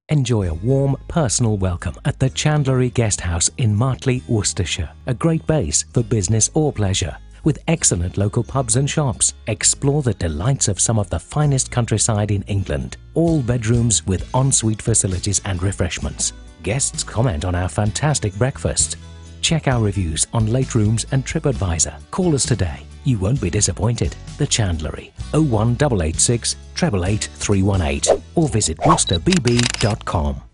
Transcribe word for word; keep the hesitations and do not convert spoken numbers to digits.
Enjoy a warm, personal welcome at the Chandlery Guest House in Martley, Worcestershire, a great base for business or pleasure. With excellent local pubs and shops, explore the delights of some of the finest countryside in England. All bedrooms with ensuite facilities and refreshments. Guests comment on our fantastic breakfast. Check our reviews on Late Rooms and TripAdvisor. Call us today. You won't be disappointed. The Chandlery, oh one eight eight six, eight eight eight, three one eight, or visit worcester b b dot com.